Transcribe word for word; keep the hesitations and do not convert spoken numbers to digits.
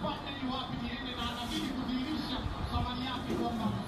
nifanye ni wapi niende, na anabidi kudhihirisha thamani yake kwamba